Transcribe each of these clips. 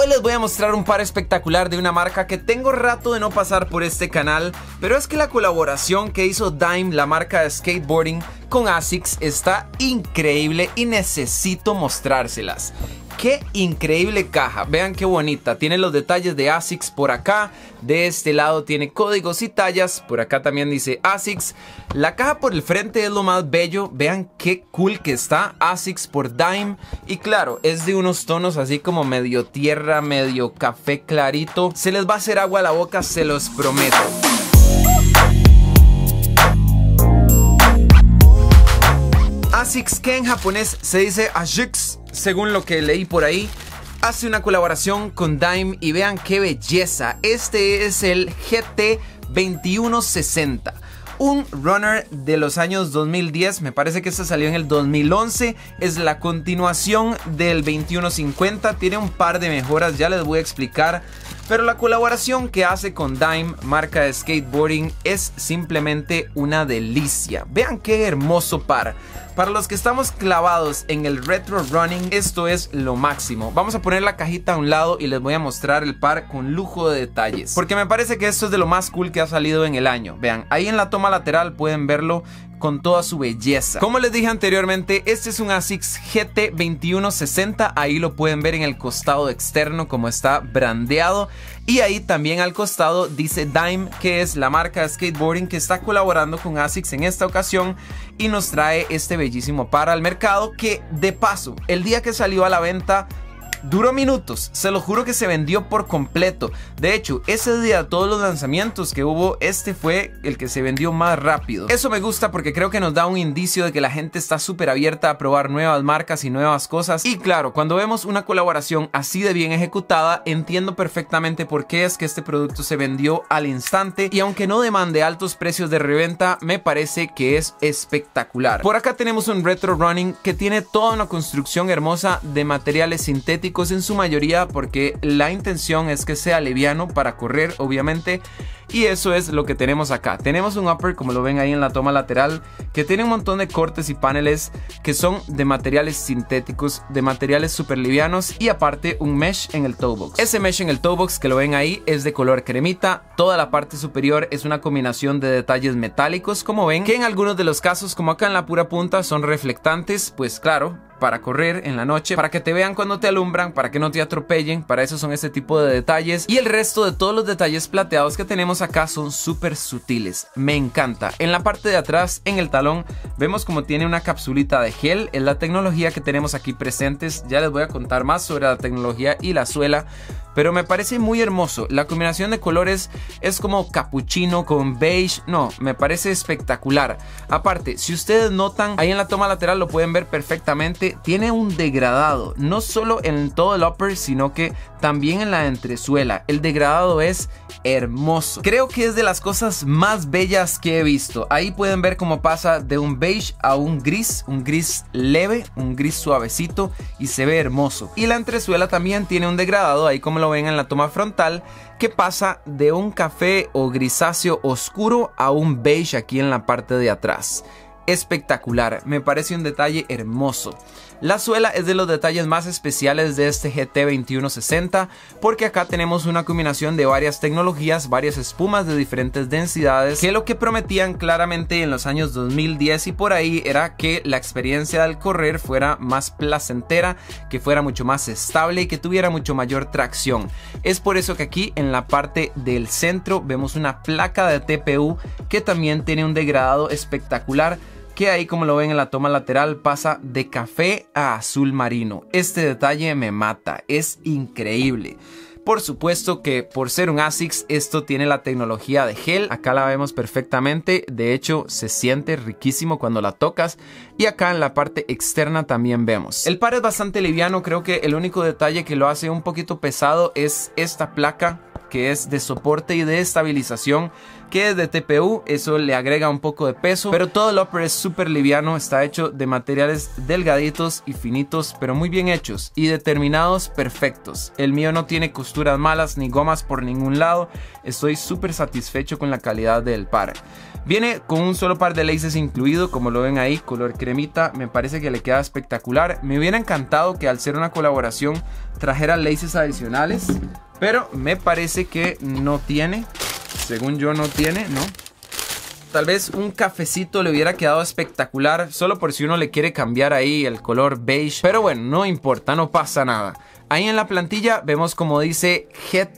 les voy a mostrar un par espectacular de una marca que tengo rato de no pasar por este canal, pero es que la colaboración que hizo Dime, la marca de skateboarding, con ASICS está increíble y necesito mostrárselas. Qué increíble caja, vean qué bonita, tiene los detalles de ASICS por acá, de este lado tiene códigos y tallas, por acá también dice ASICS. La caja por el frente es lo más bello, vean qué cool que está, ASICS por Dime. Y claro, es de unos tonos así como medio tierra, medio café clarito. Se les va a hacer agua a la boca, se los prometo. ASICS, que en japonés se dice ASICS, según lo que leí por ahí, hace una colaboración con Dime y vean qué belleza. Este es el GT2160. Un runner de los años 2010, me parece que este salió en el 2011, es la continuación del 2150, tiene un par de mejoras, ya les voy a explicar, pero la colaboración que hace con Dime, marca de skateboarding, es simplemente una delicia. Vean qué hermoso par. Para los que estamos clavados en el retro running, esto es lo máximo. Vamos a poner la cajita a un lado y les voy a mostrar el par con lujo de detalles, porque me parece que esto es de lo más cool que ha salido en el año. Vean, ahí en la toma lateral pueden verlo con toda su belleza. Como les dije anteriormente, este es un ASICS GT2160. Ahí lo pueden ver en el costado externo como está brandeado. Y ahí también al costado dice Dime, que es la marca de skateboarding que está colaborando con ASICS en esta ocasión y nos trae este bellísimo par al mercado, que de paso, el día que salió a la venta, duró minutos, se lo juro que se vendió por completo. De hecho, ese día todos los lanzamientos que hubo, este fue el que se vendió más rápido. Eso me gusta porque creo que nos da un indicio de que la gente está súper abierta a probar nuevas marcas y nuevas cosas. Y claro, cuando vemos una colaboración así de bien ejecutada, entiendo perfectamente por qué es que este producto se vendió al instante. Y aunque no demande altos precios de reventa, me parece que es espectacular. Por acá tenemos un retro running que tiene toda una construcción hermosa de materiales sintéticos en su mayoría, porque la intención es que sea liviano para correr, obviamente. Y eso es lo que tenemos acá. Tenemos un upper, como lo ven ahí en la toma lateral, que tiene un montón de cortes y paneles que son de materiales sintéticos, de materiales súper livianos, y aparte un mesh en el toe box. Ese mesh en el toe box que lo ven ahí es de color cremita. Toda la parte superior es una combinación de detalles metálicos, como ven, que en algunos de los casos, como acá en la pura punta, son reflectantes, pues claro, para correr en la noche, para que te vean cuando te alumbran, para que no te atropellen. Para eso son ese tipo de detalles. Y el resto de todos los detalles plateados que tenemos acá son súper sutiles. Me encanta. En la parte de atrás, en el talón, vemos como tiene una capsulita de gel. Es la tecnología que tenemos aquí presentes. Ya les voy a contar más sobre la tecnología y la suela, pero me parece muy hermoso. La combinación de colores es como capuchino con beige. No, me parece espectacular. Aparte, si ustedes notan, ahí en la toma lateral lo pueden ver perfectamente. Tiene un degradado, no solo en todo el upper, sino que también en la entresuela. El degradado es hermoso. Creo que es de las cosas más bellas que he visto. Ahí pueden ver cómo pasa de un beige a un gris leve, un gris suavecito, y se ve hermoso. Y la entresuela también tiene un degradado, ahí como lo ven en la toma frontal, que pasa de un café o grisáceo oscuro a un beige aquí en la parte de atrás. Espectacular, me parece un detalle hermoso. La suela es de los detalles más especiales de este GT2160, porque acá tenemos una combinación de varias tecnologías, varias espumas de diferentes densidades, que lo que prometían claramente en los años 2010 y por ahí era que la experiencia al correr fuera más placentera, que fuera mucho más estable y que tuviera mucho mayor tracción. Es por eso que aquí en la parte del centro vemos una placa de TPU que también tiene un degradado espectacular, que ahí como lo ven en la toma lateral pasa de café a azul marino. Este detalle me mata, es increíble. Por supuesto que por ser un ASICS, esto tiene la tecnología de gel. Acá la vemos perfectamente, de hecho se siente riquísimo cuando la tocas. Y acá en la parte externa también vemos. El par es bastante liviano, creo que el único detalle que lo hace un poquito pesado es esta placa que es de soporte y de estabilización, que es de TPU, eso le agrega un poco de peso, pero todo el upper es súper liviano, está hecho de materiales delgaditos y finitos, pero muy bien hechos y determinados perfectos. El mío no tiene costuras malas ni gomas por ningún lado, estoy súper satisfecho con la calidad del par. Viene con un solo par de laces incluido, como lo ven ahí, color cremita, me parece que le queda espectacular. Me hubiera encantado que al ser una colaboración trajera laces adicionales, pero me parece que no tiene. Según yo no tiene, ¿no? Tal vez un cafecito le hubiera quedado espectacular, solo por si uno le quiere cambiar ahí el color beige. Pero bueno, no importa, no pasa nada. Ahí en la plantilla vemos como dice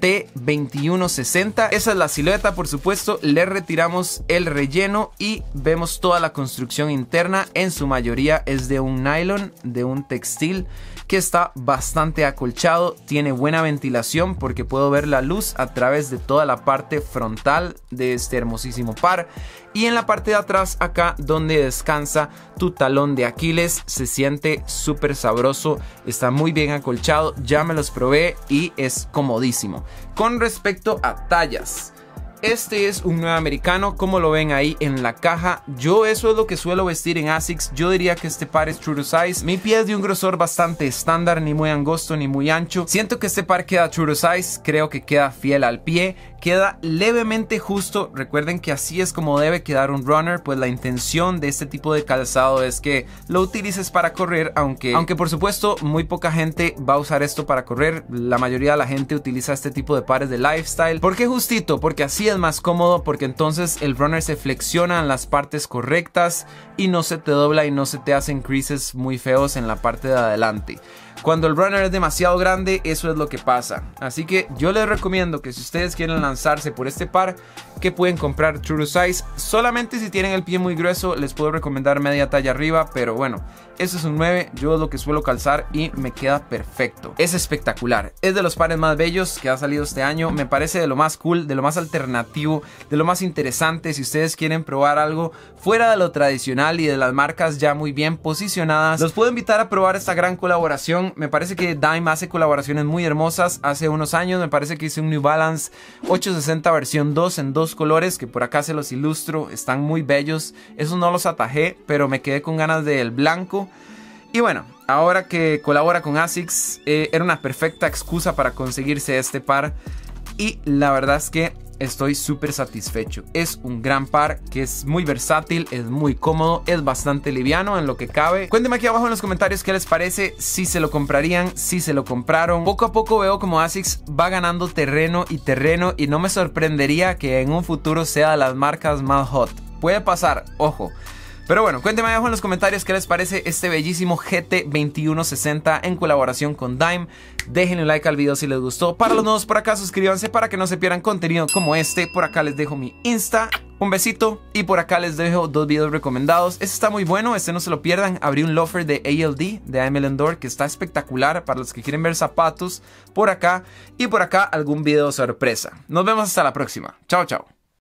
GT2160. Esa es la silueta, por supuesto. Le retiramos el relleno y vemos toda la construcción interna. En su mayoría es de un nylon, de un textil que está bastante acolchado. Tiene buena ventilación porque puedo ver la luz a través de toda la parte frontal de este hermosísimo par. Y en la parte de atrás, acá donde descansa tu talón de Aquiles, se siente súper sabroso, está muy bien acolchado, ya me los probé y es comodísimo. Con respecto a tallas, este es un 9 americano, como lo ven ahí en la caja. Yo eso es lo que suelo vestir en ASICS. Yo diría que este par es true to size. Mi pie es de un grosor bastante estándar, ni muy angosto ni muy ancho. Siento que este par queda true to size, creo que queda fiel al pie. Queda levemente justo, recuerden que así es como debe quedar un runner, pues la intención de este tipo de calzado es que lo utilices para correr, aunque por supuesto muy poca gente va a usar esto para correr, la mayoría de la gente utiliza este tipo de pares de lifestyle. ¿Por qué justito? Porque así es más cómodo, porque entonces el runner se flexiona en las partes correctas y no se te dobla y no se te hacen creases muy feos en la parte de adelante. Cuando el runner es demasiado grande, eso es lo que pasa. Así que yo les recomiendo que si ustedes quieren lanzarse por este par, que pueden comprar true to size. Solamente si tienen el pie muy grueso, les puedo recomendar media talla arriba, pero bueno, este es un 9, yo es lo que suelo calzar y me queda perfecto. Es espectacular, es de los pares más bellos que ha salido este año. Me parece de lo más cool, de lo más alternativo, de lo más interesante. Si ustedes quieren probar algo fuera de lo tradicional y de las marcas ya muy bien posicionadas, los puedo invitar a probar esta gran colaboración. Me parece que Dime hace colaboraciones muy hermosas. Hace unos años me parece que hice un New Balance 860 versión 2 en dos colores, que por acá se los ilustro, están muy bellos. Esos no los atajé, pero me quedé con ganas del blanco. Y bueno, ahora que colabora con ASICS, era una perfecta excusa para conseguirse este par. Y la verdad es que estoy súper satisfecho. Es un gran par que es muy versátil, es muy cómodo, es bastante liviano en lo que cabe. Cuéntenme aquí abajo en los comentarios qué les parece, si se lo comprarían, si se lo compraron. Poco a poco veo como ASICS va ganando terreno y no me sorprendería que en un futuro sea de las marcas más hot. Puede pasar, ojo. Pero bueno, cuéntenme abajo en los comentarios qué les parece este bellísimo GT2160 en colaboración con Dime. Déjenle un like al video si les gustó. Para los nuevos por acá, suscríbanse para que no se pierdan contenido como este. Por acá les dejo mi Insta. Un besito. Y por acá les dejo dos videos recomendados. Este está muy bueno, este no se lo pierdan. Abrí un loafer de ALD, de Aimé Leon que está espectacular para los que quieren ver zapatos. Por acá. Y por acá algún video sorpresa. Nos vemos hasta la próxima. Chao, chao.